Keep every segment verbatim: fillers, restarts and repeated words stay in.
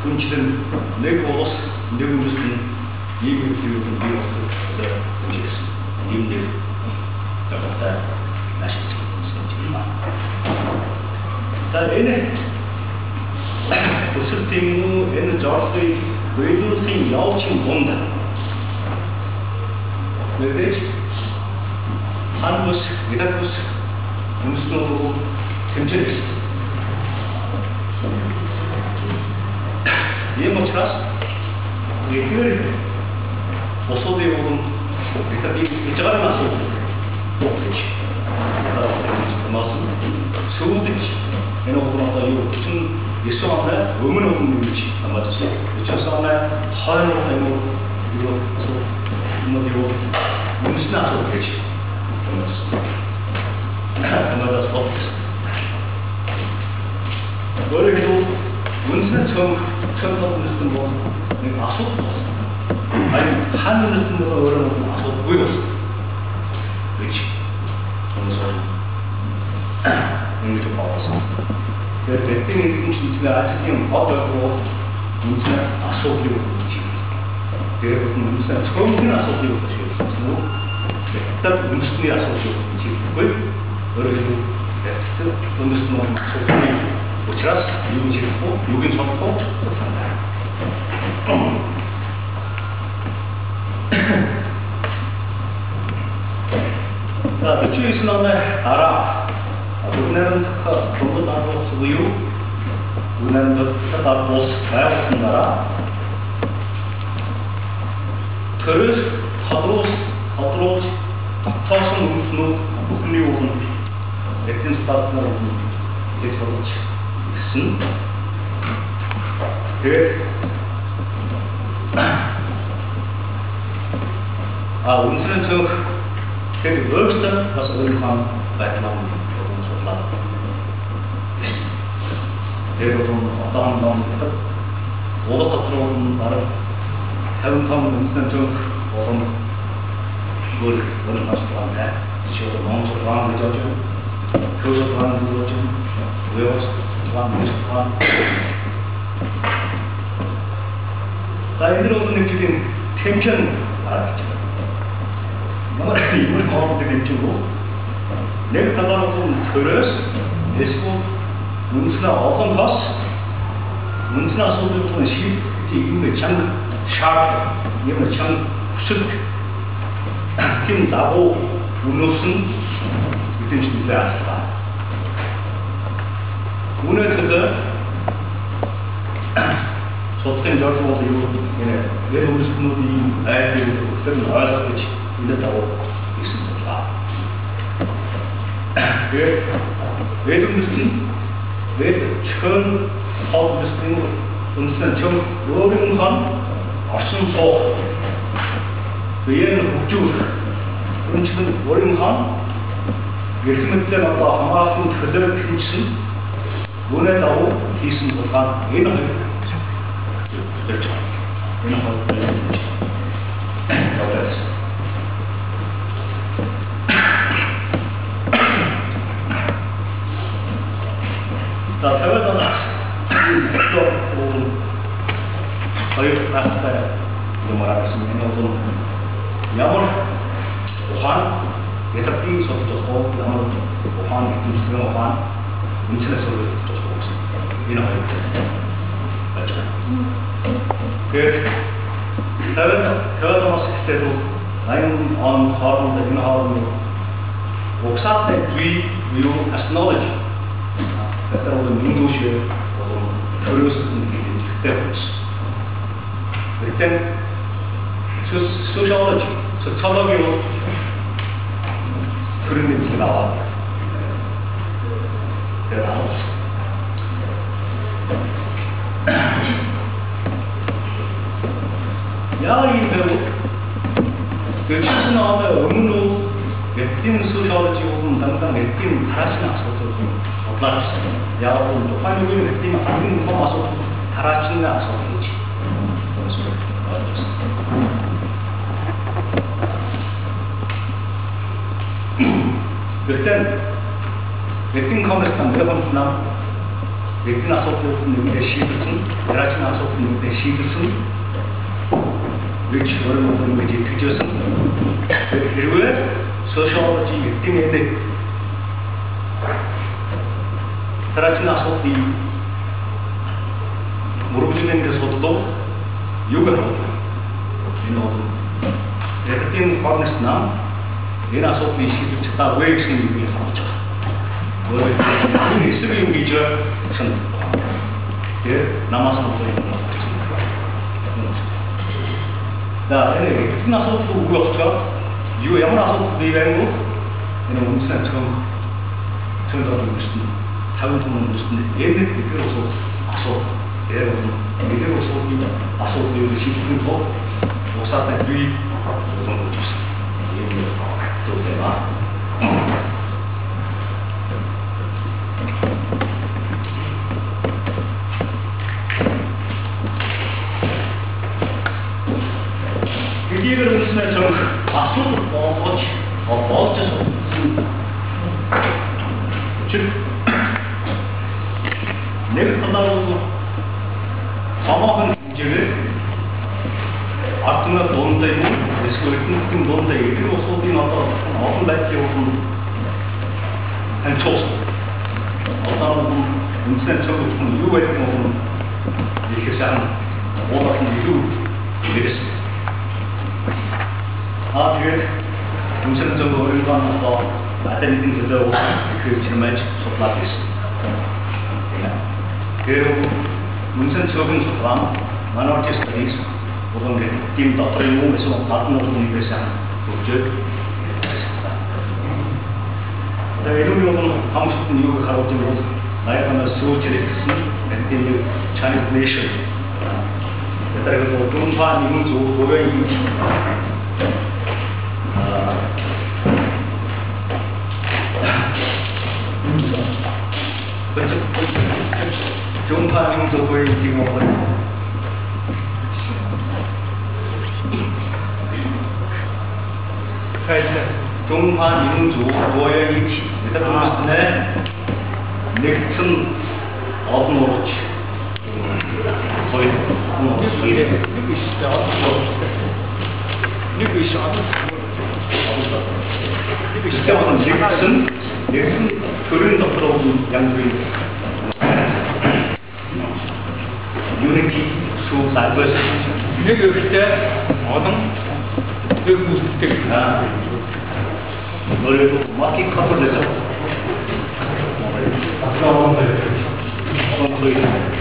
Günçlerin ne kolos, ne günçlerin iyi bir filmin bir oldu da günçlerin iyi bir tarafta nasıl çıkmışsın? Da ene bu sistemu ene George Wayne yalçın onda. Ve 한국 미국스 무슨으로 temsilciyiz. Niye maçlar? Yetiyor. Olsa diye onun bir bir çıkar nasıl? Yok hiç. Nasıl? Soğuduk. Yani o konuda yok. Bütün İslam'da ömür ömür için anlatıyor. İslam'da hayır hayır yok. Bunu diyor. Bunun nasıl geç? Another spot. 그래도 문신은 처음 처음 듣는 거 아속 아니 한문 듣는 거 그러면 아속 보였어. 그렇지. 그래서 이렇게 봐서 그 대표님 진짜 아직은 어떻고 문신은 아속이고 그렇지. 그래서 문신은 처음 듣는 아속이고 그렇지. 딱 문신이 아속이고 그렇지. 그래서 문신은 아속이고 Сейчас люди живут, люди живут, 자, 대충 이슬람의 나라, 우리나라는 전부 다 쓰고요. 우리나라는 다 보스, 가야 같은 나라. 그릇, 하드로스, 하드로스, 타선, 우스누, 우스누, 백진 스타트나 이제 저렇지. 그, 아, 운수는 저, 그, 월스터, 가서 은광, 베트남, 조금 솔라. 그리고 좀, 어떠한 놈, 오버터 들어오는 나라, 태운탕, 운수는 저, 어떤, 뭘, 너는 가서 들어왔네. 지어도 멍청 들어가는 거죠, 좀. 교수 들어가는 거죠, 좀. 외워서 사이드로서 느끼는 텐션 알았죠. 뭔가 이걸 마음에 들고 내가 가다로서 그래서 에스코 문스나 어떤 것스 문스나 소들은 시 이름의 장 샤프 이름의 장 숫 힘 나고 우노슨 이런 식으로 알았다. 오늘 그때 소통 절차부터 이거 얘네 내 우리 스누디 아이들 그런 나와서 그렇지 이랬다고 있습니다. 왜 왜도 무슨 왜 처음 하고 무슨 무슨 처음 로빙한 아순소 그얘는 국주 그런 식은 로빙한 예수님 때마다 아마도 그대로 핀치 문에다고 기승 것과 인을 그렇죠. 인을 그렇죠. 자, 대화자나 또 거의 나스타에 말하겠습니다. 어떤 야물 오한 예탁비 소득도 야물 오한 김수경 오한 문체에서 이런 거 맞죠? 그 다른 대화도 했을 때도 나인 on horn the in horn 옥사 때 we will acknowledge 그때 오늘 민도시에 오늘 교류스는 그때 보였어. 그때 소셜로지, 소셜로기로 그런 냄새가 나왔다. 그래 나왔어. 야, 이 배우, 그 실수 나오면 어느로 웹팀 소셜로지 혹은 당장 웹팀 다라시나 소설 좀 올라갔어. 야, 오늘 또 환경이 웹팀 한국 포함해서 다라시나 소설이지. 그래서 알아줬어. 그땐 웹팀 커머스탄 내가 본 수나 웹팀 아소트 내용의 시부터 There are also the Shibusun, which were from the education. Everywhere, sociology, estimated. There are also the Murujan is also Yuga. You know, everything for us now. In a sort of Shita waves in the future. Where it is to be major. Here, Namas. The anyway, it's not so to work. You are not to be very good. You know, it's not to turn out to listen. Haven't to listen. Every people also assault. There was a little assault. Assault the ship for or something. We don't listen. To them up. If you listen to a sort of watch or watches of never come out some of them Artına donutayım, psikolojik donutayım, o sorduğun hata, altın belki olsun, en çok. Altın insan çok olsun, yuva etme olsun, yaşayan, olasın yuva biliriz. Artık insan çok oyundan hata, atenetin güzel olsun, kültürmeci soklarız. Kaya insan çokun soklam, minority studies. Orang tim tak terima besok partner universitas projek. Dan itu memang kamu sudah juga kalau tu, saya pernah search cerita ni, nanti Chinese nation. Kita kalau jumpa ni muncul orang ini, jumpa ni muncul orang ini apa? 중화 민족 모여 있지. 일단 무슨에 넥슨 어브로치. 거의 뭐 이래 이게 시작. 이게 시작. 이게 시작은 넥슨 넥슨 그런 것으로 양주인. 유니티 수 사이버스. 이게 그때 어떤 그 무슨 때가 그리고 마켓 커플에서 아까운 걸 어떤 거에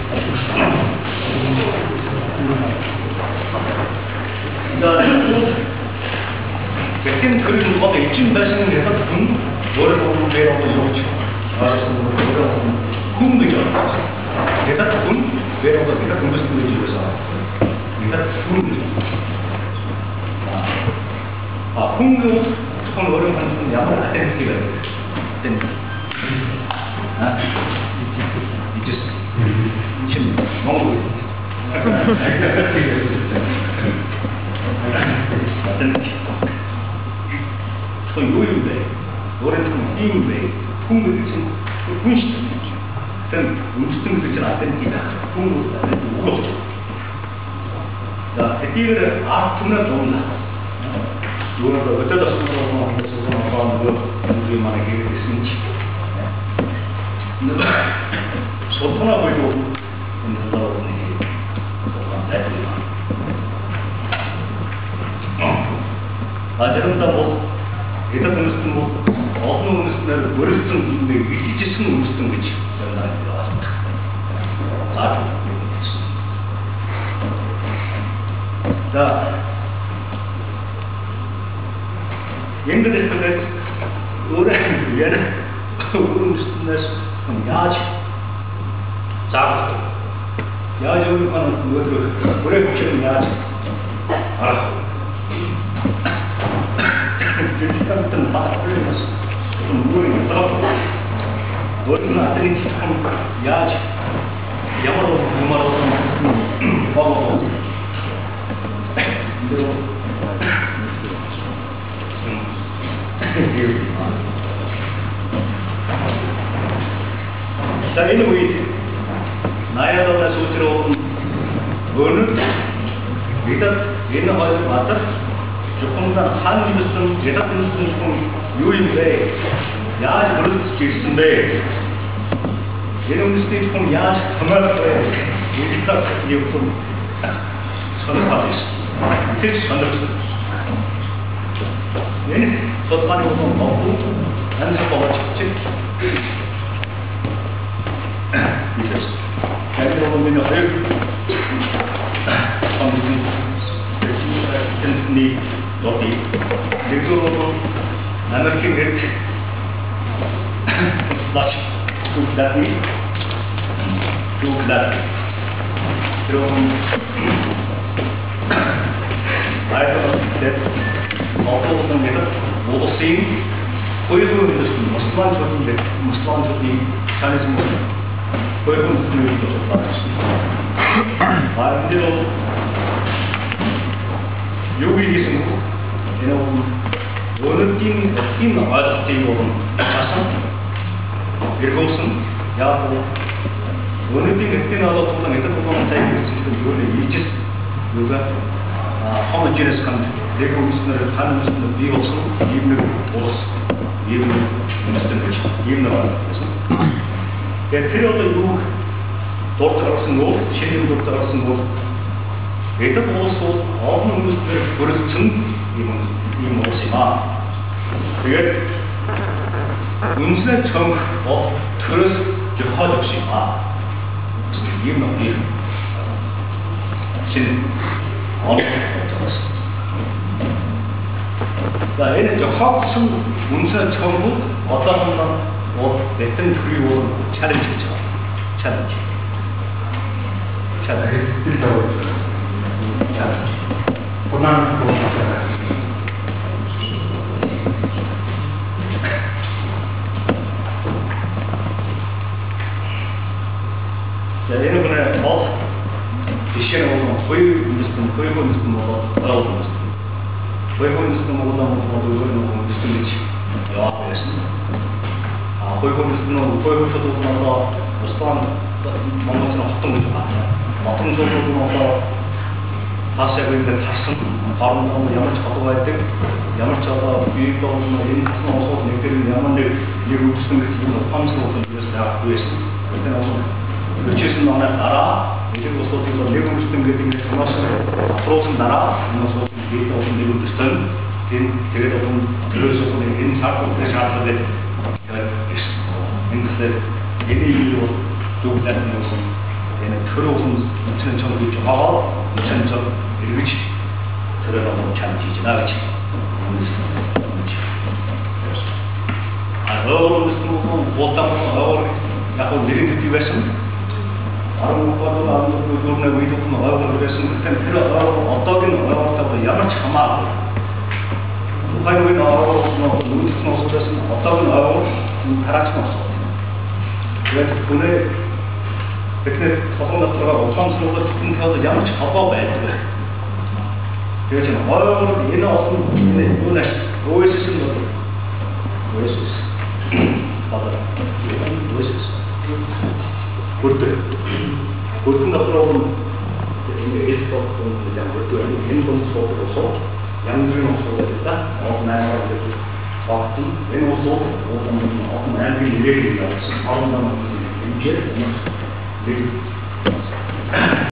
백팀 그림 뭐가 이쯤 되시는 데서 군 노래 보고 내려오고 이러죠. 알아서 노래 보고 군이죠. 내가 군 내려오고 내가 군부 쓰는 집에서 내가 군이죠. 아, 군도 조금 어려운 양을 안 되는 기가 됩니다. 아, 이제 지금 먹고 또 요요인데 노래는 띄운데 풍물이 지금 분식이 그럼 음식등 그렇지 않는 기가 풍물이 안 되는 무겁죠. 자, 띠를 아프면 좋은다. 요거는 어쩌다 쓰고 하는 것은 아까 그 우리만의 계획이 있는지. 근데 소통하 보이고 된다고 보는 게 소통 대표가. 아, 저는 뭐 이따 보는 뭐 어떤 음식들을 머리 쓰는 게 이지 쓰는 음식들 그렇지. 저는 안 들어왔습니다. 아주 자. Yengde de ora yere onun üstünde yağ çarptı. Yağ yolu bana böyle buraya koşun yağ. Ah. Dedikten tüm patlayız. Bunu taraf. Doğru adını çıkan yağ. Yamalı yamalı baba. 자, anyway, 나야다가 소치로 өөрөөр мэдээд энэ хоёр матер зөвхөн хаан мэдсэн ядад мэдсэн хүн юу юм бэ? Яаж бүрдэж ирсэн бэ? Энэ үндэсний хүн яаж хамаарах вэ? Үүнийхээ юу юм сонирхолтой. Тэр сонирхолтой. Энэ тодорхой юм болов анх болж чиг. Бидээс хэрэг нь хоёр хамгийн тэнцний доти дэгроо Америкийн хэрэг лач тугдати тугдати тэром айдад ополон гэдэг улсын хоёрын үндэстэн муслиман чөлөөнд муслиман чөлөөний шанизм хоёрын үндэстэн байна. Баардын юу хийсэн энэ өөрөдийн тийм ойлголтын юм асан эргүүлсэн яг өөрөдийн эцгийн ойлголтын метод болгон сайн гэсэн юу нэ ийжс юуга homogeneous country яг үүснээр хаанаас бий болсон юм нэг улс юм нэг юм нэг байсан. Тэгээд тэр одоо юу дуртарсан уу шинэ дуртарсан уу это улсууд олон хүмүүсээр бүрэлдсэн юм юм улс юм аа. Тэгээд үнэхээр цонх төрөөс жохоод өгч юм аа. юм нэг юм шинэ онцгой. За энэ жохоодсон үнэхээр цонх одоохондоо вот бэтэн free world challenge гэж байна. Challenge. Challenge. Challenge. Пунан challenge. За энэ гэнэ бол жишээ нь хоёр үндэстэн хоёр үндэстэн бол ороод үндэстэн. Хоёр үндэстэн бол одоо өөр нэг үндэстэн гэж яваад байсан. Хоёр үндэстэн нь хоёр хөтөлбөр нь одоо Руслан Монгол хотон гэж байна. Хотон зөвлөмж нь одоо хаашаа гэнэ тарсан хоорондоо ямар ч холбоо байдаг. Ямар ч одоо бие болон энэ хасан усууд нэгдэр ямар нэг нэг үндэстэн гэж юм ухаанчлал болж байгаа байсан. Энэ үчирсэн оноо дараа нэг усуудын нэг үндэстэн гэдэг нь хамаас аппроцын дараа энэ усуудын бие болон нэг үндэстэн тийм тэгээд одоо төлөөсөө энэ цаатгуудын шаардлага ингээд энэ юу зөвлөд нөөсөн энэ төрөөсөн үчирэн чам гэж байгаа үчирэн чам эргэж төрөө болон чам хийж байгаа гэж а өөр үстэн болтам өөр яг нэг нэг байсан арам бодол амд дөрнө видеог нь ойлгох байсан гэхээр тэр одоогийн ойлголттой ямар ч хамаагүй ухааны ойлголт нь үндэстэн усудаас одоогийн ойлголт хараач нь тэгээд бүнэ тэгэхээр толгойн дотор ухаанчлалд энэ хэл ямар ч холбоо байдаг. Тэгээд энэ ойлголт энэ олон энэ юунаас өөсөс нь өөсөс бадар өөсөс бүрдээ бүрдэн дотор энэ эсбок нь яг бүрдээ энэ том суулгасоо янз бүрийн суулгасаа онлайн гэдэг багтын энэ усууд олон англи нэрээр явуулсан хоорондоо хэмжээ нэг